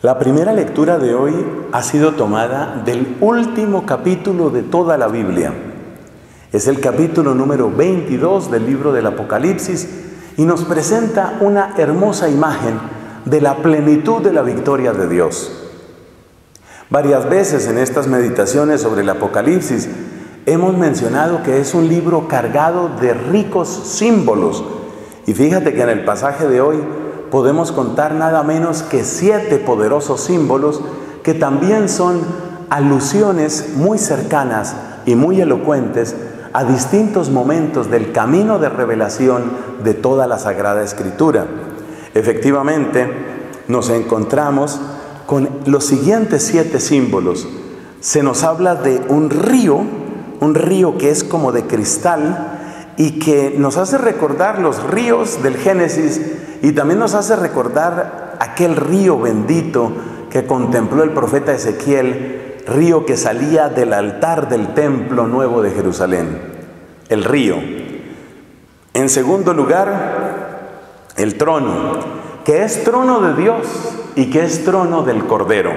La primera lectura de hoy ha sido tomada del último capítulo de toda la Biblia. Es el capítulo número 22 del libro del Apocalipsis y nos presenta una hermosa imagen de la plenitud de la victoria de Dios. Varias veces en estas meditaciones sobre el Apocalipsis hemos mencionado que es un libro cargado de ricos símbolos. Y fíjate que en el pasaje de hoy podemos contar nada menos que 7 poderosos símbolos que también son alusiones muy cercanas y muy elocuentes a distintos momentos del camino de revelación de toda la Sagrada Escritura. Efectivamente, nos encontramos con los siguientes 7 símbolos. Se nos habla de un río que es como de cristal y que nos hace recordar los ríos del Génesis y también nos hace recordar aquel río bendito que contempló el profeta Ezequiel, río que salía del altar del templo nuevo de Jerusalén. El río. En segundo lugar, el trono, que es trono de Dios y que es trono del Cordero.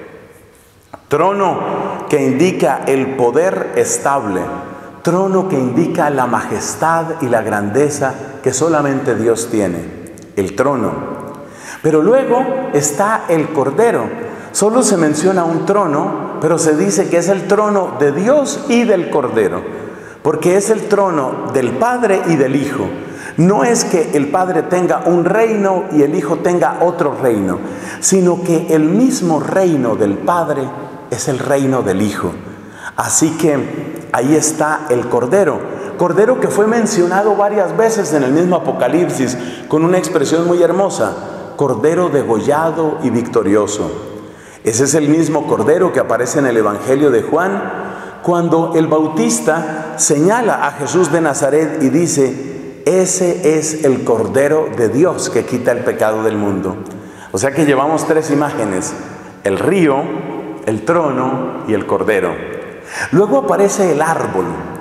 Trono que indica el poder estable, trono que indica la majestad y la grandeza que solamente Dios tiene, el trono. Pero luego está el Cordero. Solo se menciona un trono, pero se dice que es el trono de Dios y del Cordero, porque es el trono del Padre y del Hijo. No es que el Padre tenga un reino y el Hijo tenga otro reino, sino que el mismo reino del Padre es el reino del Hijo. Así que ahí está el Cordero. Cordero que fue mencionado varias veces en el mismo Apocalipsis con una expresión muy hermosa: Cordero degollado y victorioso. Ese es el mismo Cordero que aparece en el Evangelio de Juan cuando el Bautista señala a Jesús de Nazaret y dice: ese es el Cordero de Dios que quita el pecado del mundo. O sea que llevamos 3 imágenes: el río, el trono y el Cordero. Luego aparece el árbol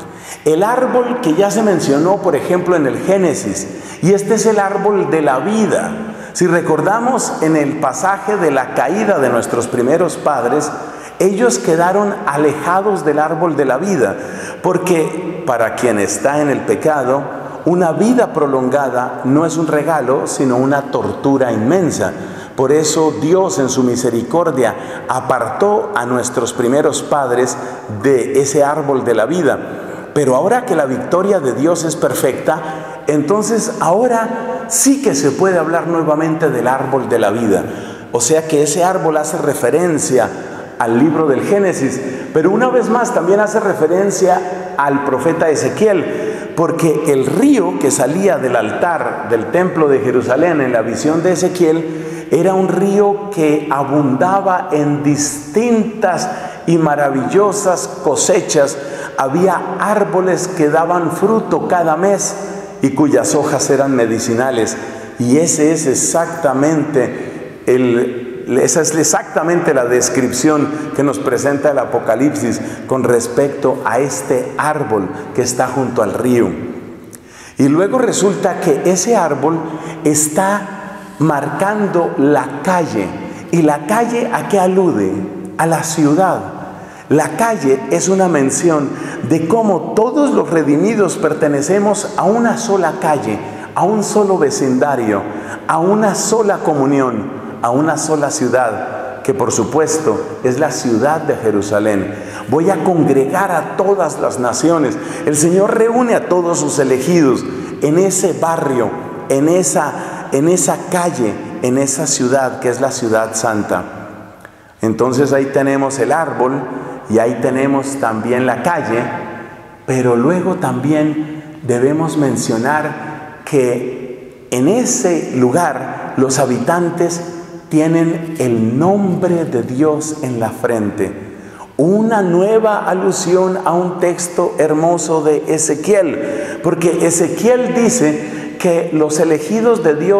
que ya se mencionó, por ejemplo, en el Génesis, y este es el árbol de la vida. Si recordamos en el pasaje de la caída de nuestros primeros padres, ellos quedaron alejados del árbol de la vida, porque para quien está en el pecado, una vida prolongada no es un regalo, sino una tortura inmensa. Por eso Dios en su misericordia apartó a nuestros primeros padres de ese árbol de la vida. Pero ahora que la victoria de Dios es perfecta, entonces ahora sí que se puede hablar nuevamente del árbol de la vida. O sea que ese árbol hace referencia al libro del Génesis, pero una vez más también hace referencia al profeta Ezequiel, porque el río que salía del altar del templo de Jerusalén en la visión de Ezequiel era un río que abundaba en distintas y maravillosas cosechas. Había árboles que daban fruto cada mes y cuyas hojas eran medicinales. Y esa es exactamente la descripción que nos presenta el Apocalipsis con respecto a este árbol que está junto al río. Y luego resulta que ese árbol está marcando la calle. ¿Y la calle a qué alude? A la ciudad. La calle es una mención de cómo todos los redimidos pertenecemos a una sola calle, a un solo vecindario, a una sola comunión, a una sola ciudad, que por supuesto es la ciudad de Jerusalén. Voy a congregar a todas las naciones. El Señor reúne a todos sus elegidos en ese barrio, en esa calle, en esa ciudad que es la ciudad santa. Entonces ahí tenemos el árbol y ahí tenemos también la calle, pero luego también debemos mencionar que en ese lugar los habitantes tienen el nombre de Dios en la frente. Una nueva alusión a un texto hermoso de Ezequiel, porque Ezequiel dice que los elegidos de Dios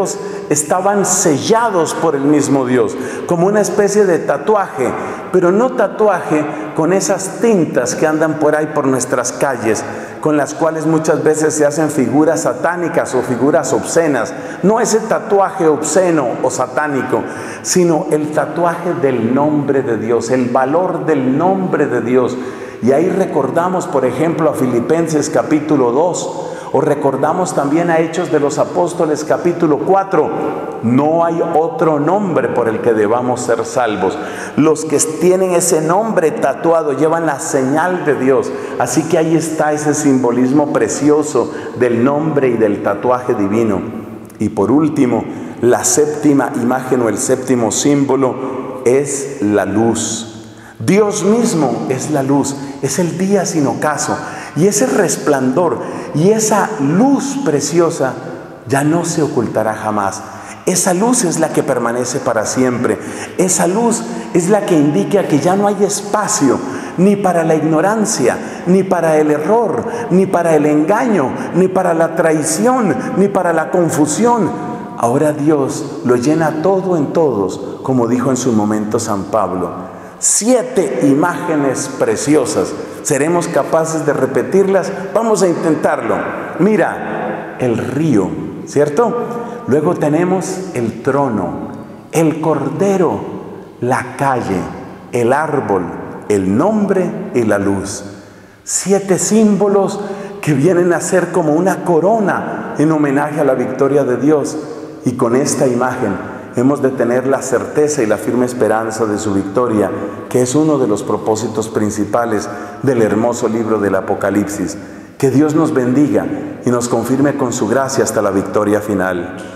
estaban sellados por el mismo Dios, como una especie de tatuaje, pero no tatuaje con esas tintas que andan por ahí por nuestras calles, con las cuales muchas veces se hacen figuras satánicas o figuras obscenas. No ese tatuaje obsceno o satánico, sino el tatuaje del nombre de Dios, el valor del nombre de Dios. Y ahí recordamos, por ejemplo, a Filipenses capítulo 2, o recordamos también a Hechos de los Apóstoles capítulo 4. No hay otro nombre por el que debamos ser salvos. Los que tienen ese nombre tatuado llevan la señal de Dios. Así que ahí está ese simbolismo precioso del nombre y del tatuaje divino. Y por último, la séptima imagen o el séptimo símbolo es la luz. Dios mismo es la luz, es el día sin ocaso, y ese resplandor y esa luz preciosa ya no se ocultará jamás. Esa luz es la que permanece para siempre. Esa luz es la que indica que ya no hay espacio ni para la ignorancia, ni para el error, ni para el engaño, ni para la traición, ni para la confusión. Ahora Dios lo llena todo en todos, como dijo en su momento San Pablo. 7 imágenes preciosas. ¿Seremos capaces de repetirlas? Vamos a intentarlo. Mira, el río, ¿cierto? Luego tenemos el trono, el cordero, la calle, el árbol, el nombre y la luz. 7 símbolos que vienen a ser como una corona en homenaje a la victoria de Dios. Y con esta imagen hemos de tener la certeza y la firme esperanza de su victoria, que es uno de los propósitos principales del hermoso libro del Apocalipsis. Que Dios nos bendiga y nos confirme con su gracia hasta la victoria final.